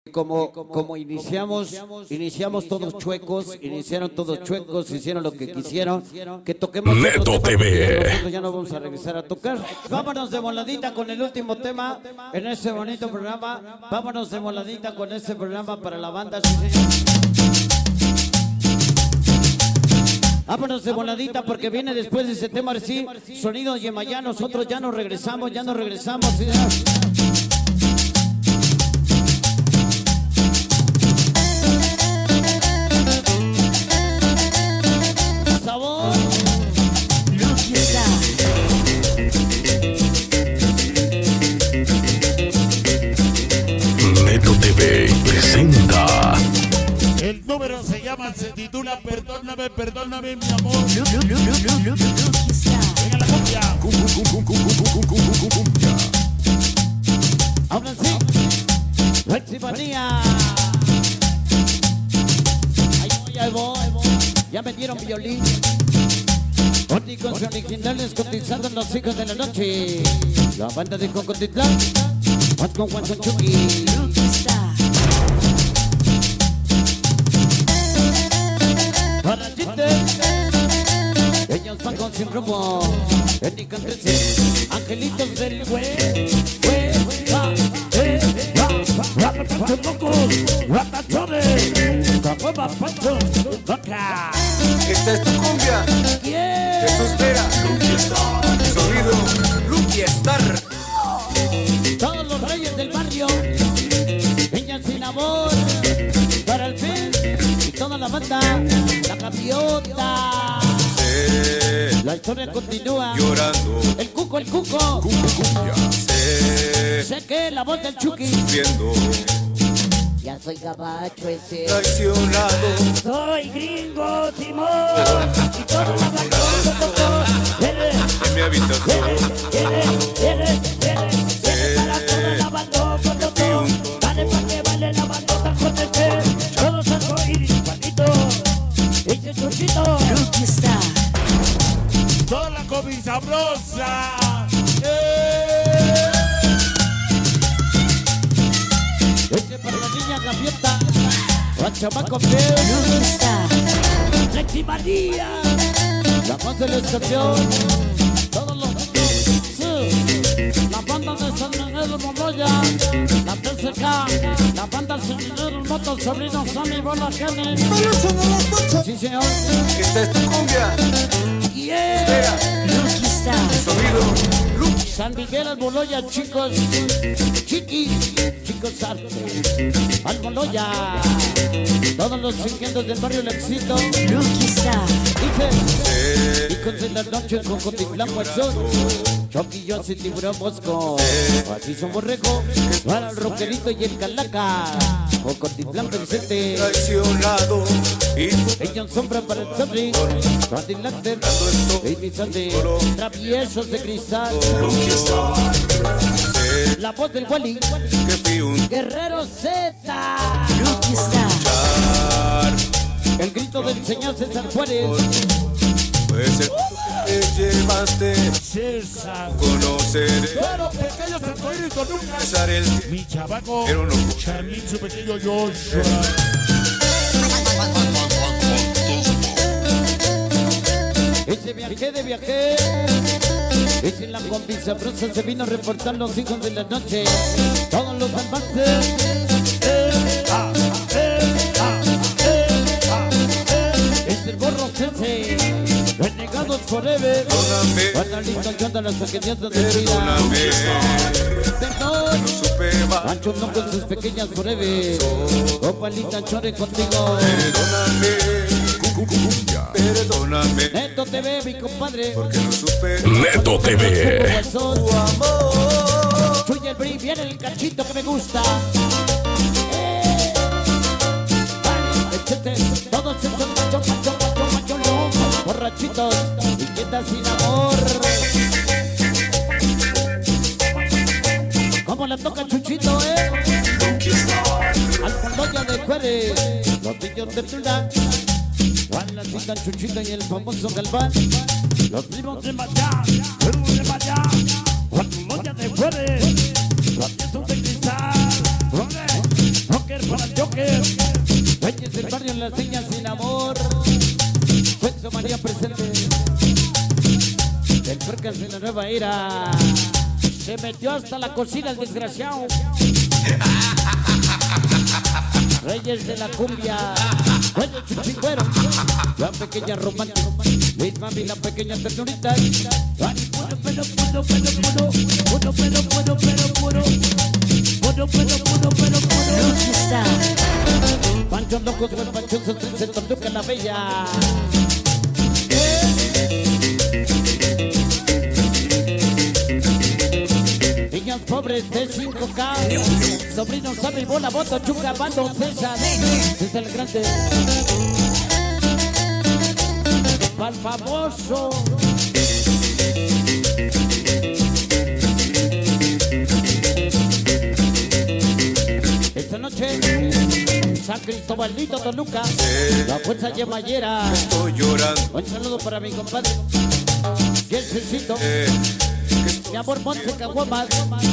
Como iniciamos todos chuecos, iniciaron todos chuecos, hicieron lo que quisieron, que toquemos Neto TV. Nosotros ya no vamos a regresar a tocar. Vámonos de voladita con el último tema en ese bonito programa. Vámonos de voladita con ese programa para la banda. Sí, señor. Vámonos de voladita porque viene después de ese tema, sí, sonido Yemayá. Nosotros ya nos regresamos, sí, señor. Neto TV presenta. El número se titula Perdóname, perdóname, mi amor. Venga la cumbia. Ahora sí, Reximanía. Ahí voy. Ya me dieron violín. Óticos originales cotizando en los hijos de la noche. La banda de Cocotitlán. Más con Juan Chucky. Para Chiste. Ellos van con sin rumbo. Ética 13. Angelitos del Esta es tu cumbia. Jesús Vera. Sonido Lucky Star. Todos los reyes del barrio. Niñas sin amor. Para el fin. Y toda la banda. La gaviota. La historia continúa. Llorando. El cuco. Sé que la voz del Chucky. Sufriendo. Ya soy gabacho ese. Traicionado. Soy gringo, Simón. Y todo la banda. En mi habitación. Para toda la banda. Vale pa' que vale la banda. Todos arcoíris, Juanito. Ese Chuchito. Toda la comida sabrosa. Ese para la niña gaviota. La chamaco feo. Reximanía. La voz del escorpión. Todos los la banda de San Miguel Montoya. La TCK. La banda San Miguel Moto. Sobrino Sammy Bola Kenny. Sí, señor. Esta es tu cumbia. Vera. Sonido Lucky. San Miguel Almoloya, chicos. Chicos arte. Almoloya. Todos los chiquendos del barrio El Éxito. Dice. Hijos de la noche con Cotitlán Huesón. Chucky, yo soy tiburón Mosco. Así son borrego. Para el rockerito y el calaca. O Cotitlán presente. Traicionado. Y tú. Ellos sombra para el Sabri. Randy Lander. Baby Sandy. Traviesos de cristal. Lucky Star. La voz del Wally. Que fui un Guerrero Z. El grito del señor César Juárez. pues el te llevaste. César. Conocer. Pero pequeños arcoíris con un Pasar el tiempo. mi chavaco. Pero no. Charlín, su pequeño Joshua. Ese viajé. Ese en la combi sabrosa se vino a reportar los hijos de la noche. Todos los salvajes. Es el borro sense. Renegados forever. Perdóname. Guardalito, yo ando las pequeñas de vida. Perdóname. Perdón. No supe más. Pancho no con sus pequeñas forever. Copalita chore contigo. Perdóname. Perdóname. Neto TV, mi compadre. Porque no supe. Neto TV. Tu amor. Chuy el bri, viene el cachito que me gusta. Echete, todos esos macho, borrachitos, inquietas sin amor. Como la toca Chuchito, al fondo ya de Juárez, los niños de Tula. Juan la cita Chuchito y el famoso Galván. Los primos de Mayá, primos de Mayá. Juan Moya de Juárez, los nietos de Cristal. Rocker Joker. Reyes del barrio, las niñas sin amor. Sexo María presente. El Percas en la nueva era. Se metió hasta la cocina el desgraciado. Reyes de la cumbia. Reyes chuchingüero. La pequeña romántica. Mis mami, la pequeña ternurita. Ay, Panchón locos, el Panchón se tortuca la bella. Niños pobres de 5K. Sobrinos sabe bola, voto, chuca, bando, César. César el grande. Pa'l famoso. Esta noche, San Cristobalito, Toluca, la fuerza yemayera. Estoy llorando. Un saludo para mi compadre Jessicito, mi amor Monte Caguamas,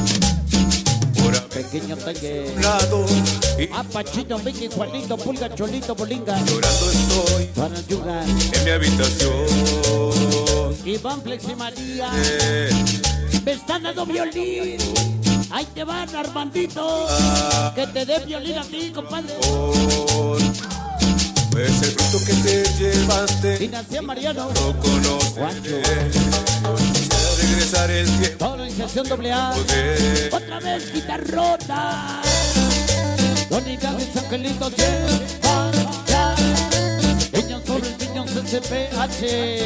pequeño talle, Apachito, Vicky, Juanito, Pulga, Cholito, Bolinga. Llorando estoy Para Yuga, en mi habitación. Iván Flex y María, me están dando violín. Ahí te van, Armandito, que te dé violín a ti, compadre. Pues el fruto que te llevaste Dinastía Mariano, no conoce. Juancho, Quisiera regresar el tiempo. organización AA, otra vez guitarrota. Donny Gávez, Angelito, Niños sobre el niño CCPH.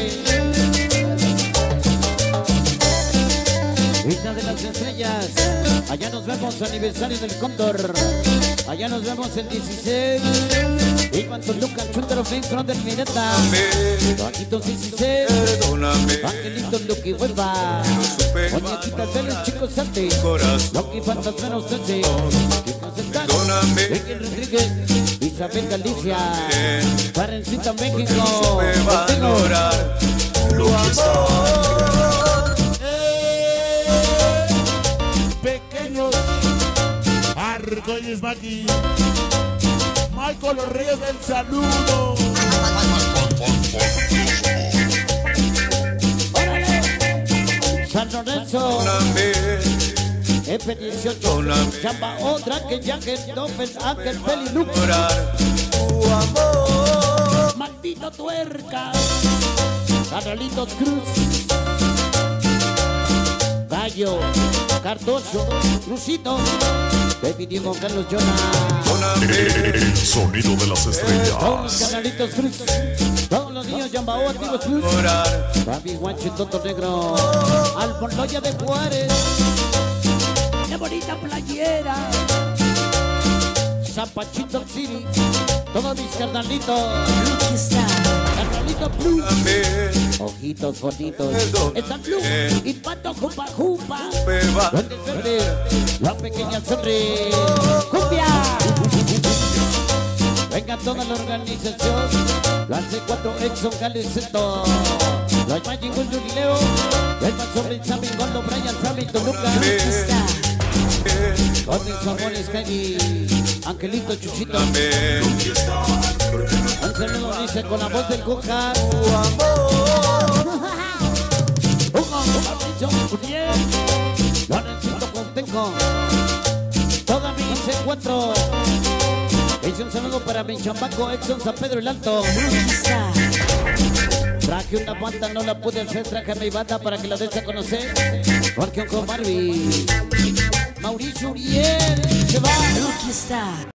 Isla de las Estrellas, allá nos vemos aniversario del Cóndor, allá nos vemos el 16. Y cuanto Lucas, Chúndaro, Fin, Front del Mineta, Paquitos 16, Perdóname, Angelito, Lucky, Huelva, Muñequitas Vélez, Chicos Santi, Loki, Fantasmeros, Tensi, Kiko Zetán, Ricky Rodríguez, Isabel Galicia, Karencita, México, supe valorar tu amor. Pequeños Arcoíris Maki. Michael Los Reyes del saludo. San Lorenzo, F18, Chamba, otra que Jacket, López, Ángel, Peli, Luke, Tu amor. Maldito Tuerca, Carolitos Cruz, Gallo, Cardoso, Crucito, Baby Diego, Carlos Jonah, El sonido de las todos los estrellas. Carolitos Cruz, todos los niños Yambao, Activos Cruz, Babi Guancho, Toto Negro, Alfonloya de Juárez, qué bonita playera, Zapachito City, todos mis carnalitos, carnalitos Plus, ojitos bonitos, están Plus, y Pato Jupa Jupa, ¿dónde sonríe? La pequeña sonríe, cumbia. Venga toda la organización, la C4 Exxon Galeseto, la Magic Gold Leo, el Manzorri, Sammy, Gondo, Brian, Sammy, Toluca, con mis amores, Kenny, Angelito, Chuchito, un saludo dice con la voz del Cuja, Hugo, Fabricio, Uriel, Lorencito, Contenco, toda mi C4. Hice un saludo para mi chambaco Exxon San Pedro el Alto. Traje una banda, no la pude hacer, traje a mi banda para que la des a conocer. Porque con Barbie, Mauricio Uriel se va.